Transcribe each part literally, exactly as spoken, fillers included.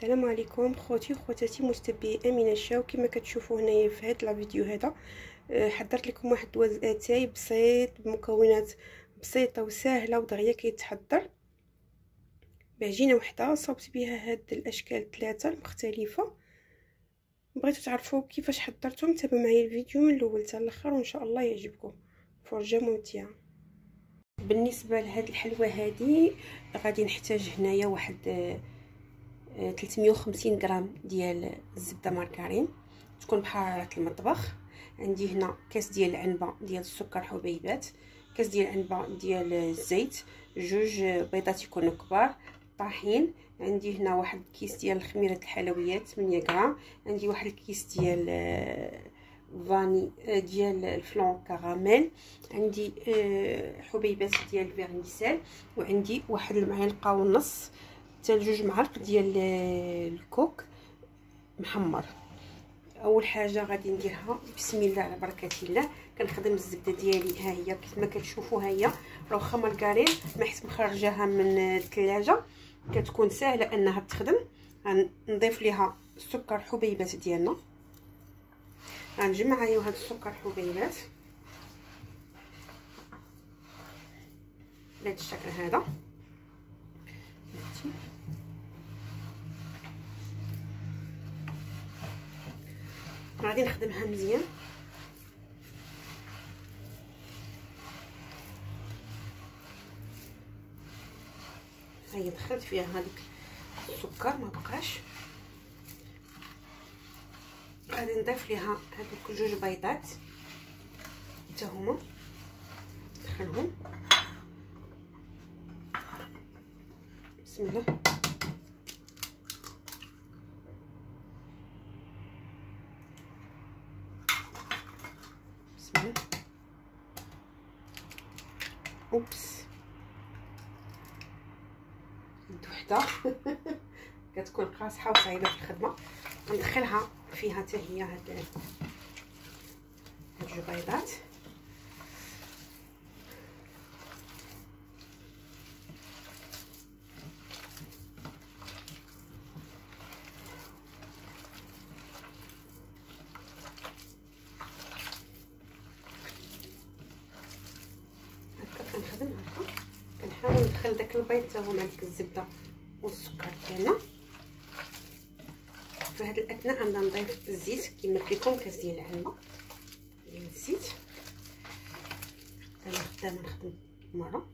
السلام عليكم خوتي وخواتاتي متتبعي امينه الشاو. كما كتشوفوا هنايا في هذا الفيديو هذا حضرت لكم واحد الوز اتاي بسيط بمكونات بسيطه وسهله ودغيا كيتحضر بعجينه وحده. صوبت بها هاد الاشكال الثلاثه المختلفه. بغيتو تعرفوا كيفاش حضرتهم تابعوا معايا الفيديو من الاول حتى الاخر وان شاء الله يعجبكم. فرجه ممتعه. بالنسبه لهاد الحلوه هذه غادي نحتاج هنايا واحد ثلاثمية وخمسين غرام ديال الزبده مارغرين تكون بحراره المطبخ. عندي هنا كاس ديال العنبه ديال السكر حبيبات، كاس ديال العنبه ديال الزيت، جوج بيضات يكونوا كبار، طحين. عندي هنا واحد كيس ديال خميره الحلويات ثمانية غرام، عندي واحد الكيس ديال فاني ديال الفلون كراميل، عندي حبيبات ديال الفيرميسيل، وعندي واحد المعلقه ونص حتى جوج معالق ديال الكوك محمر. اول حاجه غادي نديرها بسم الله على بركه الله. كنخدم الزبده ديالي ها هي كما كتشوفوا، ها هي راه واخا مارغرين ما حيت مخرجاها من الثلاجه كتكون سهله انها تخدم. غنضيف ليها السكر حبيبات ديالنا، غنجمع هيا هذا السكر حبيبات بهذا الشكل هذا. غادي نخدمها مزيان. هيا دخلت فيها هذيك السكر ما بقاش. غادي نضيف ليها هذوك جوج بيضات حتى هما ندخلهم بسم الله. بسم الله. اوبس يد وحده كتكون قاصحه وصعيبه في الخدمه. ندخلها فيها حتى هي هاد هاد جوج بيضات. كنخدم هكا كنحاول ندخل داك البيض حتى هو مع ديك الزبده والسكر ديالنا. في هذا الاثناء غنبدا نضيف الزيت كما قلت لكم، كاس ديال العنبه ديال الزيت. انا خدامه نخدم مره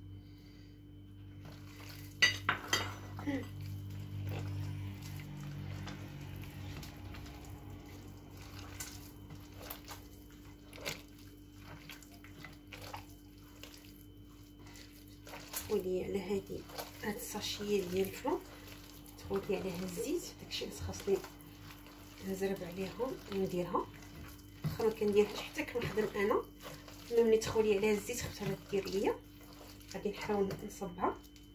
ولي على هذه هاد الساشيه ديال الفلون تخوت لي عليها الزيت. داكشي اللي خاصني نزرب عليها ونديرها. واخا ما كنديرهاش حتى كنخدم انا، ملي تدخل لي عليها الزيت خفتها دير ليا. غادي نحاول نصبها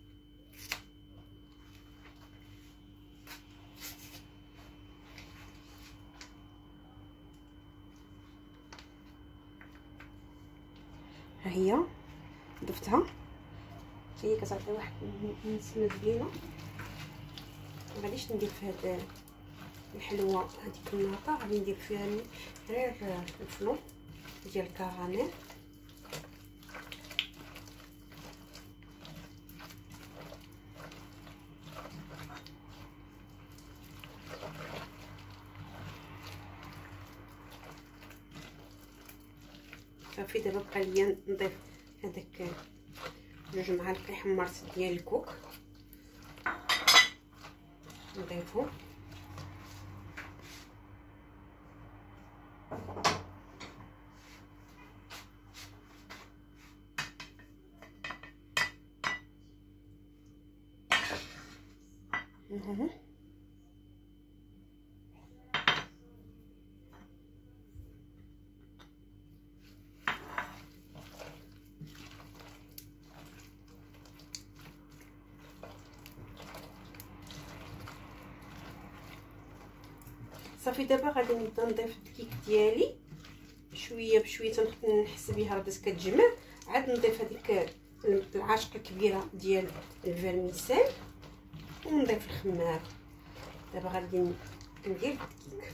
ها هي ضفتها. هي كتعطي واحد النسمه زوينه. مغاديش ندير في هاد الحلوه هذيك الناطه، غادي ندير فيها غير الفلون ديال الكراميل. صافي دابا بقى ليا نضيف هذاك جوج معالق حمرت ديال الكوك نضيفو. اها صافي دابا غادي نبدا نضيف الكيك ديالي شويه بشويه تنحس بها بدات كتجمع. عاد نضيف هذيك العاشقه الكبيره ديال الفيرميسيل ونضيف الخمار دابا غادي ندير الدقيق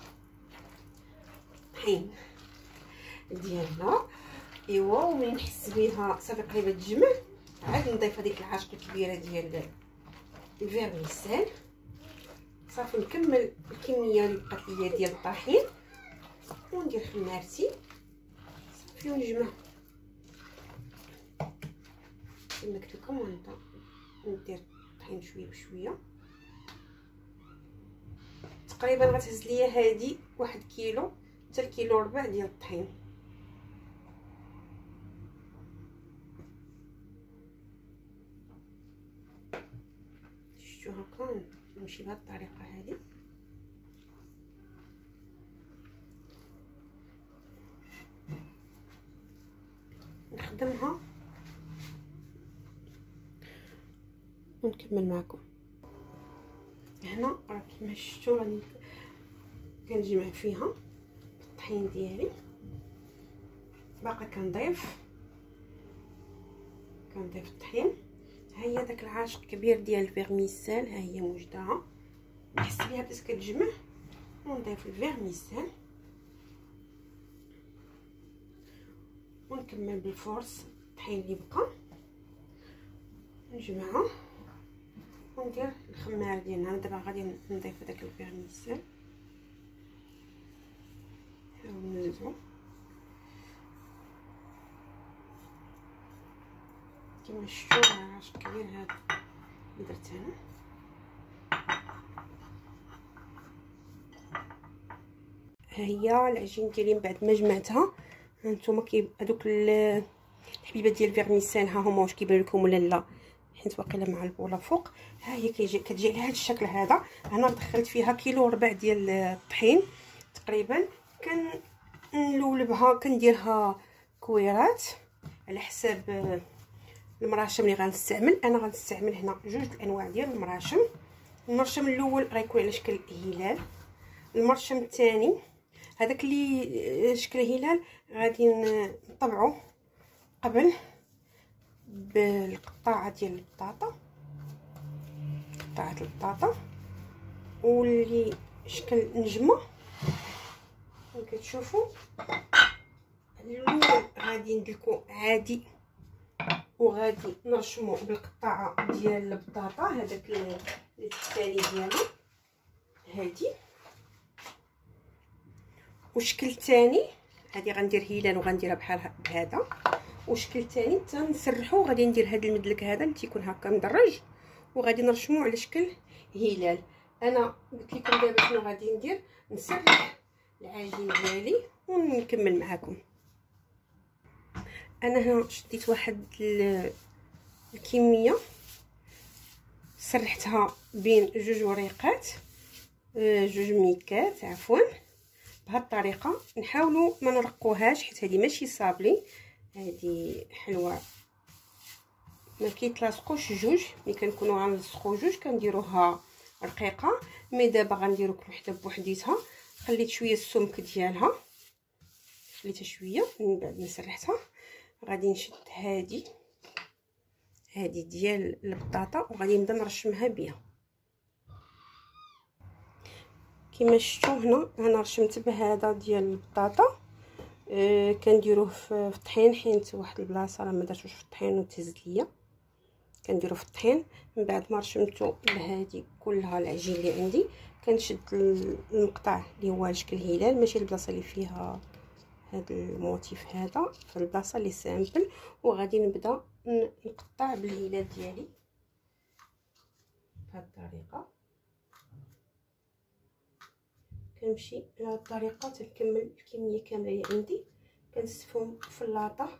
طحين ديالنا. ايوا وملي نحس بها صافي قريبه تجمع عاد نضيف هذيك العاشقه الكبيره ديال الفيرميسيل. صافي نكمل الكميه اللي بقات ليا ديال الطحين وندير خمارتي صافي ونجمع كما قلت لكم. ونبدا ندير الطحين شويه بشويه. تقريبا غتهز ليا هادي واحد كيلو حتى الكيلو ربع ديال الطحين. شفتوا هكا نمشي بهاد الطريقه هذه. نخدمها ونكمل معكم. هنا راه كيما شفتوا راني كنجمع فيها الطحين ديالي. باقا كنضيف كنضيف الطحين. ها هي داك العاشق كبير ديال الفيرميسيل، ها هي موجدها. نحس بها بدات كتجمع ونضيف الفيرميسيل ونكمل بالفورس الطحين اللي بقى نجمعها وندير الخمار ديالنا. دابا غادي نضيف هذاك الفيرميسيل ونزيدو كما شفتوا. عاشق كبير هذا اللي درت انا. ها هي العجين ديالي من بعد ما جمعتها. هانتوما كي هذوك الحبيبات ديال الفيرميسيل ها هما واش كيبان لكم ولا لا، حيت واقيلا مع البوله فوق. ها هي كيجي كتجي على هذا الشكل هذا. هنا دخلت فيها كيلو وربع ديال الطحين تقريبا. كنلولبها كنديرها كويرات على حساب المراشم اللي غنستعمل. انا غنستعمل هنا جوج الانواع ديال المراشم. المرشم الاول غيكون على شكل هلال، المرشم الثاني هذاك اللي شكل هلال غادي نطبعو قبل بالقطاعه ديال البطاطا، قطاعه البطاطا. واللي شكل نجمه كتشوفوا الاول غادي ندلكو عادي وغادي نرشمو بالقطاعه ديال البطاطا. هذاك الثاني ديالو هادي. وشكل ثاني هادي غندير هلال وغنديرها بحال بهذا. وشكل ثاني تنسرحو غادي ندير هذا المدلك هذا اللي تيكون هكا مدرج وغادي نرشمو على شكل هلال. انا قلت لكم دابا شنو غادي ندير، نسرح العجين ديالي ونكمل معكم. انا هنا شديت واحد الكميه سرحتها بين جوج وريقات جوج ميكات عفوا. بهذه الطريقه نحاولوا ما نرقوهاش حيت هذه ماشي صابلي، هذه حلوه ما كيتلاصقوش جوج. ملي كنكونوا غنلصقوا جوج كنديروها رقيقه. مي دابا غنديرو كل وحده بوحديتها. خليت شويه السمك ديالها، خليتها شويه من بعد ما سرحتها. غادي نشد هذه هذه ديال البطاطا وغادي نبدا نرشمها بها كما شفتوا. هنا انا رشمت بهذا ديال البطاطا. آه كنديروه في الطحين حيت واحد البلاصه راه ما درتوش في الطحين وتهز ليا. كنديرو في الطحين من بعد ما رشمتو بهذه كلها العجين اللي عندي. كنشد المقطع اللي هو شكل هلال، ماشي البلاصه اللي فيها هذا الموتيف هذا، في البلاصه اللي سامبل. وغادي نبدا نقطع بالهلال ديالي بهذه الطريقه. كنمشي بهذه الطريقه تنكمل الكميه كامله اللي عندي. كنستفهم في اللاطه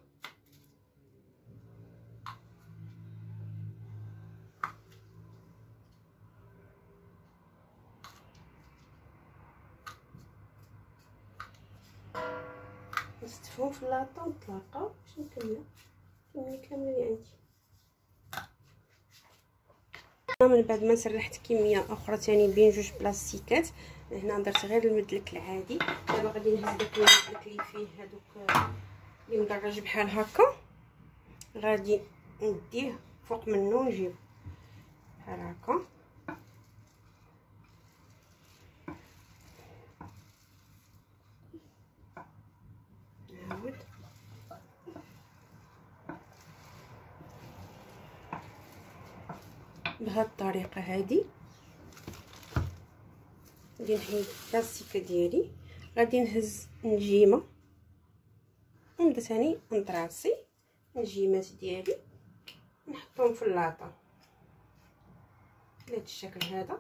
نستفهم في اللاطه ونطلقها باش نكملها الكميه كامله اللي عندي. انا من بعد ما سرحت كميه اخرى ثاني بين جوج بلاستيكات، هنا درت غير المدلك العادي. دابا غادي نهز داك المدلك اللي فيه هذوك اللي مدرج بحال هكا، غادي نديه فوق منه نجيب بحال هكا بهذه الطريقه هذه. غادي نحيد اللاستيكه ديالي، غادي نهز نجيمه ونبدا ثاني نطراسي النجيمات ديالي نحطهم في اللاطه بهذا الشكل هذا.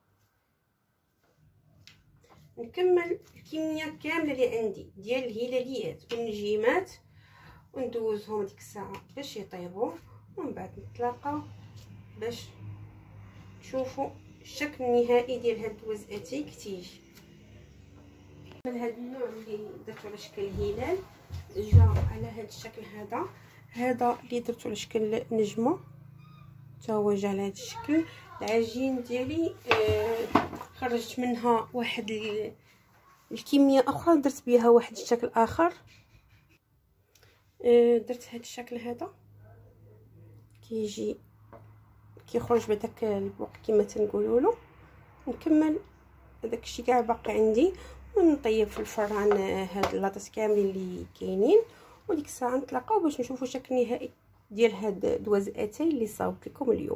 نكمل الكميه كامله اللي عندي ديال الهلاليات والنجيمات وندوزهم ديك الساعه باش يطيبوا، ومن بعد نتلاقاو باش تشوفوا الشكل النهائي ديال هاد الوزاتي كتيجي. من هاد النوع اللي درتو على شكل هلال جا على هاد الشكل هذا. هذا اللي درتو على شكل نجمه حتى هو جا على هاد الشكل. العجين ديالي آه خرجت منها واحد الكميه اخرى درت بها واحد الشكل اخر. آه درت هاد الشكل هذا كيجي كيخرج بداك البوق كما تنقولوا له. نكمل هذاك الشيء كاع باقي عندي ونطيب في الفران هاد اللاطات كاملين اللي كاينين، وديك الساعه نتلاقاو باش نشوفوا الشكل النهائي ديال هاد الدوازاتاي اللي صاوبت لكم اليوم.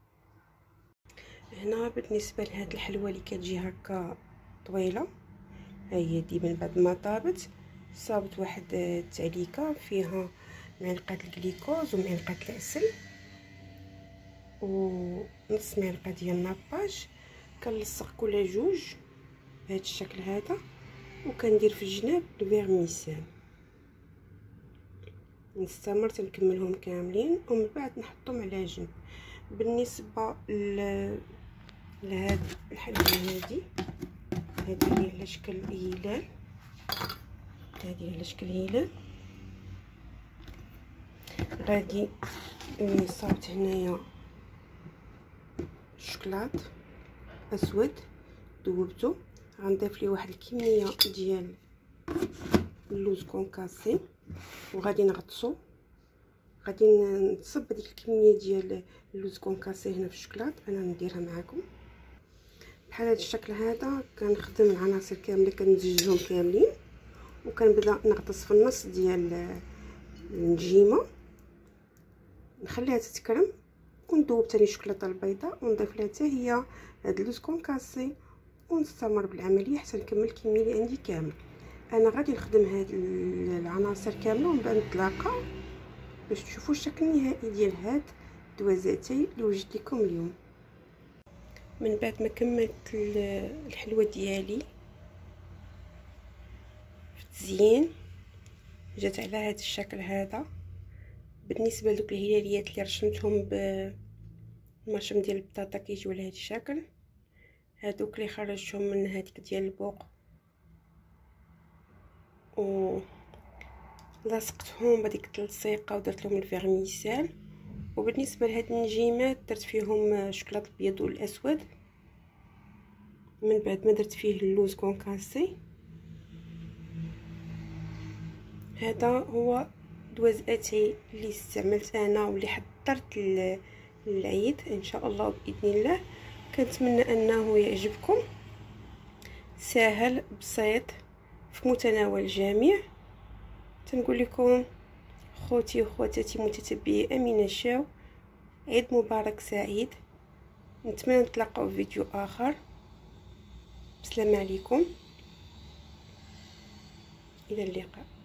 هنا بالنسبه لهاد الحلوه اللي كتجي هكا طويله، ها هي دي من بعد ما طابت صابت واحد التعليكه فيها معلقه الجليكوز ومعلقه العسل ونص معلقه ديال الناباج. كنلصق كل جوج بهذا الشكل هذا وكندير في الجناب الفيرميسيل. نستمر تنكملهم كاملين ومن بعد نحطهم على جنب. بالنسبه ل لهاد الحلوه هذه، هذه هي على شكل هلال، هذه على شكل هلال. غادي صابت هنايا شوكولات اسود ذوبته، غنضيف ليه واحد الكميه ديال اللوز كونكاسي وغادي نغطسو. غادي نصب هذيك الكميه ديال اللوز كونكاسي هنا في الشوكولات. انا نديرها معكم بحال هذا الشكل هذا. كنخدم العناصر كامله كنزجهم كاملين وكنبدا نغطس في النص ديال النجيمه، نخليها تتكرم وندوب ثاني الشوكولاته البيضاء ونضيف لها حتى هي هاد اللوز كونكاسي ونستمر بالعمليه حتى نكمل الكميه اللي عندي كامل. انا غادي نخدم هاد العناصر كامله ومن بعد نتلاقاو باش تشوفوا الشكل النهائي ديال هاد الدوازاتي اللي وجدت لكم اليوم. من بعد ما كملت الحلوه ديالي في التزيين جات على هذا الشكل هذا. بالنسبه لدوك الهلاليات اللي رشمتهم بالمرشم ديال البطاطا كيجيو على هذا الشكل. هادوك اللي خرجتهم من هذيك ديال البوق و لصقتهم بهذيك التلصيقه ودرت لهم الفيرميسيل. وبالنسبه لهاد النجيمات درت فيهم شوكولاط الابيض والاسود، من بعد ما درت فيه اللوز كونكاسي. هذا هو دوازاتي اللي استعملت انا واللي حضرت للعيد ان شاء الله باذن الله. كنتمنى انه يعجبكم، سهل بسيط في متناول الجميع. تنقول لكم خوتي وخواتاتي متتبعي امينه شاو، عيد مبارك سعيد. نتمنى نتلاقاو في فيديو اخر. السلام عليكم، الى اللقاء.